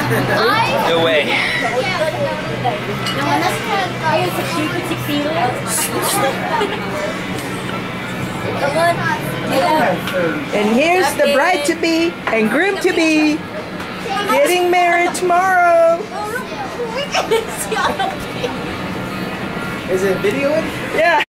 No way. And here's the bride-to-be and groom-to-be getting married tomorrow. Is it videoing? Yeah.